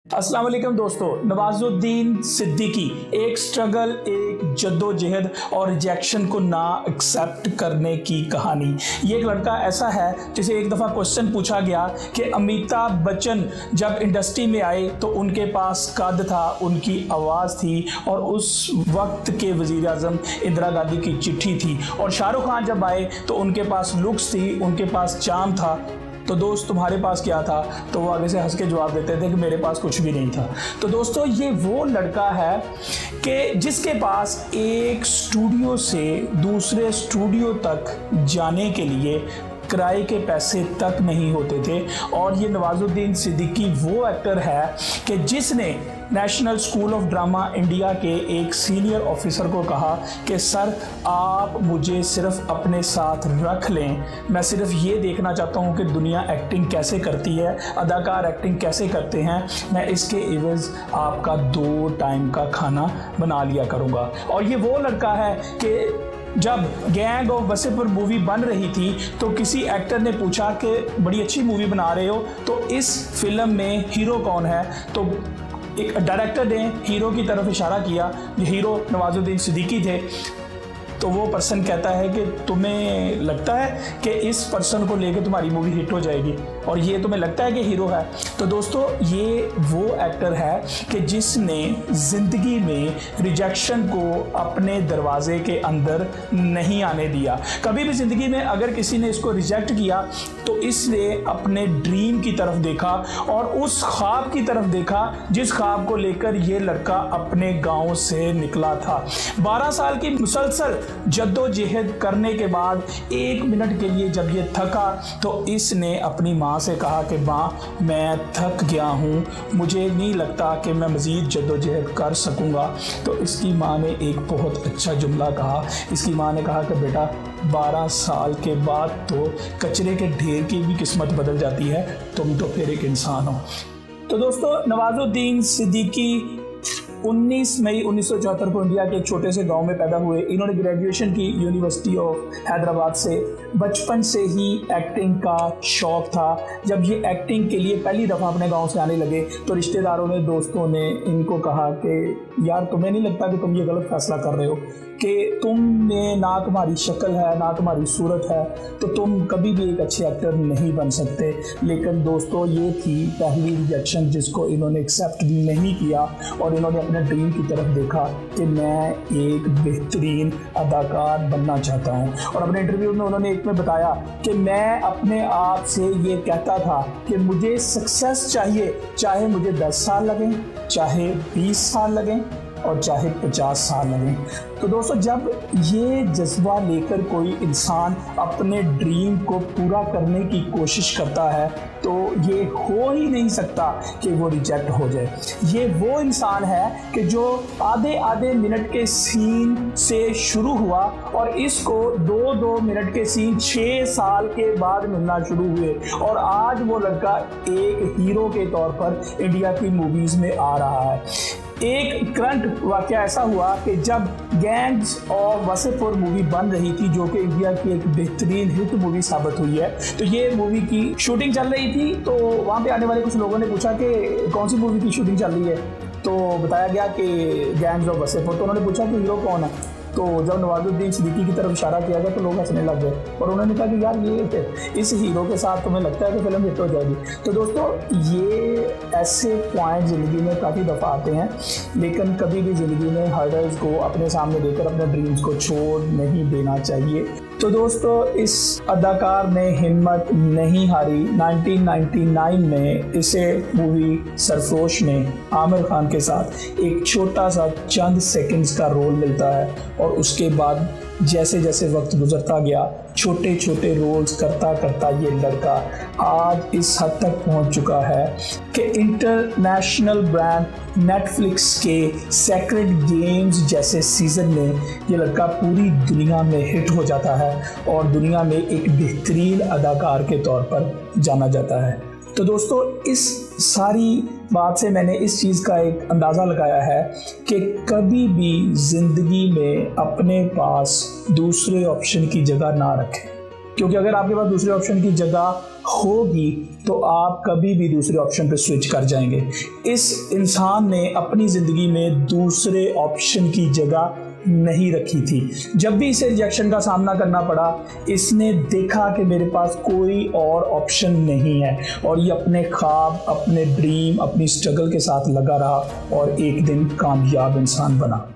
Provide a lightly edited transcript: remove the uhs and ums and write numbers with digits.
अस्सलाम वालेकुम दोस्तों, नवाजुद्दीन सिद्दीकी एक स्ट्रगल, एक जद्दोजहद और रिजेक्शन को ना एक्सेप्ट करने की कहानी। ये एक लड़का ऐसा है जिसे एक दफ़ा क्वेश्चन पूछा गया कि अमिताभ बच्चन जब इंडस्ट्री में आए तो उनके पास कद था, उनकी आवाज़ थी और उस वक्त के वज़ीर आज़म इंदिरा गांधी की चिट्ठी थी, और शाहरुख खान जब आए तो उनके पास लुक्स थी, उनके पास चार्म था। तो दोस्त तुम्हारे पास क्या था? तो वो आगे से हंस के जवाब देते थे कि मेरे पास कुछ भी नहीं था। तो दोस्तों, ये वो लड़का है कि जिसके पास एक स्टूडियो से दूसरे स्टूडियो तक जाने के लिए किराए के पैसे तक नहीं होते थे। और ये नवाजुद्दीन सिद्दीकी वो एक्टर है कि जिसने national school of drama India के एक सीनियर ऑफिसर को कहा कि सर, आप मुझे सिर्फ अपने साथ रख लें, मैं सिर्फ ये देखना चाहता हूँ कि दुनिया एक्टिंग कैसे करती है, अदाकार एक्टिंग कैसे करते हैं, मैं इसके एवज़ आपका 2 टाइम का खाना बना लिया करूँगा। और ये वो लड़का है कि जब गैंग ऑफ वासेपुर मूवी बन रही थी तो किसी एक्टर ने पूछा कि बड़ी अच्छी मूवी बना रहे हो, तो इस फिल्म में हीरो कौन है? तो एक डायरेक्टर ने हीरो की तरफ इशारा किया, हीरो नवाजुद्दीन सिद्दीकी थे। तो वो पर्सन कहता है कि तुम्हें लगता है कि इस पर्सन को लेकर तुम्हारी मूवी हिट हो जाएगी और ये तुम्हें लगता है कि हीरो है? तो दोस्तों, ये वो एक्टर है कि जिसने ज़िंदगी में रिजेक्शन को अपने दरवाजे के अंदर नहीं आने दिया। कभी भी ज़िंदगी में अगर किसी ने इसको रिजेक्ट किया तो इसने अपने ड्रीम की तरफ देखा और उस ख्वाब की तरफ देखा जिस ख्वाब को लेकर ये लड़का अपने गाँव से निकला था। 12 साल की मुसलसल जद्दोजहद करने के बाद 1 मिनट के लिए जब ये थका तो इसने अपनी माँ से कहा कि माँ, मैं थक गया हूँ, मुझे नहीं लगता कि मैं मज़ीद जद्दोजहद कर सकूँगा। तो इसकी माँ ने एक बहुत अच्छा जुमला कहा। इसकी माँ ने कहा कि बेटा, 12 साल के बाद तो कचरे के ढेर की भी किस्मत बदल जाती है, तुम तो फिर एक इंसान हो। तो दोस्तों, नवाजुद्दीन सिद्दीकी 19 मई 1974 को इंडिया के एक छोटे से गांव में पैदा हुए। इन्होंने ग्रेजुएशन की यूनिवर्सिटी ऑफ हैदराबाद से। बचपन से ही एक्टिंग का शौक था। जब ये एक्टिंग के लिए पहली दफ़ा अपने गांव से आने लगे तो रिश्तेदारों ने, दोस्तों ने इनको कहा कि यार, तुम्हें नहीं लगता कि तुम ये गलत फैसला कर रहे हो कि तुम में ना तुम्हारी शक्ल है ना तुम्हारी सूरत है, तो तुम कभी भी एक अच्छे एक्टर नहीं बन सकते। लेकिन दोस्तों, ये थी पहली रिजेक्शन जिसको इन्होंने एक्सेप्ट भी नहीं किया और इन्होंने अपने ड्रीम की तरफ देखा कि मैं एक बेहतरीन अदाकार बनना चाहता हूँ। और अपने इंटरव्यू में उन्होंने एक में बताया कि मैं अपने आप से ये कहता था कि मुझे सक्सेस चाहिए, चाहे मुझे 10 साल लगें, चाहे 20 साल लगें और चाहे 50 साल लगें। तो दोस्तों, जब ये जज्बा लेकर कोई इंसान अपने ड्रीम को पूरा करने की कोशिश करता है तो ये हो ही नहीं सकता कि वो रिजेक्ट हो जाए। ये वो इंसान है कि जो आधे आधे मिनट के सीन से शुरू हुआ और इसको 2-2 मिनट के सीन 6 साल के बाद मिलना शुरू हुए और आज वो लड़का एक हीरो के तौर पर इंडिया की मूवीज़ में आ रहा है। एक करंट वाकया ऐसा हुआ कि जब गैंग्स ऑफ वासेपुर मूवी बन रही थी, जो कि इंडिया की एक बेहतरीन हिट मूवी साबित हुई है, तो ये मूवी की शूटिंग चल रही थी। तो वहाँ पे आने वाले कुछ लोगों ने पूछा कि कौन सी मूवी की शूटिंग चल रही है, तो बताया गया कि गैंग्स ऑफ वासेपुर। तो उन्होंने पूछा कि हीरो कौन है? तो जब नवाजुद्दीन सिद्दीकी की तरफ इशारा किया गया तो लोग हंसने लग गए और उन्होंने कहा कि यार, ये इस हीरो के साथ तुम्हें लगता है कि फिल्म हिट हो जाएगी? तो दोस्तों, ये ऐसे पॉइंट ज़िंदगी में काफ़ी दफ़ा आते हैं, लेकिन कभी भी ज़िंदगी में हर्डल्स को अपने सामने देकर अपने ड्रीम्स को छोड़ नहीं देना चाहिए। तो दोस्तों, इस अदाकार ने हिम्मत नहीं हारी। 1999 में इसे मूवी सरफरोश में आमिर खान के साथ एक छोटा सा चंद सेकंड्स का रोल मिलता है और उसके बाद जैसे जैसे वक्त गुजरता गया, छोटे छोटे रोल्स करता करता ये लड़का आज इस हद तक पहुंच चुका है कि इंटरनेशनल ब्रांड नेटफ्लिक्स के सेक्रेड गेम्स जैसे सीज़न में ये लड़का पूरी दुनिया में हिट हो जाता है और दुनिया में एक बेहतरीन अदाकार के तौर पर जाना जाता है। तो दोस्तों, इस सारी बात से मैंने इस चीज़ का एक अंदाज़ा लगाया है कि कभी भी ज़िंदगी में अपने पास दूसरे ऑप्शन की जगह ना रखें। क्योंकि अगर आपके पास दूसरे ऑप्शन की जगह होगी तो आप कभी भी दूसरे ऑप्शन पे स्विच कर जाएंगे। इस इंसान ने अपनी ज़िंदगी में दूसरे ऑप्शन की जगह नहीं रखी थी। जब भी इसे रिजेक्शन का सामना करना पड़ा, इसने देखा कि मेरे पास कोई और ऑप्शन नहीं है, और ये अपने ख्वाब, अपने ड्रीम, अपनी स्ट्रगल के साथ लगा रहा और एक दिन कामयाब इंसान बना।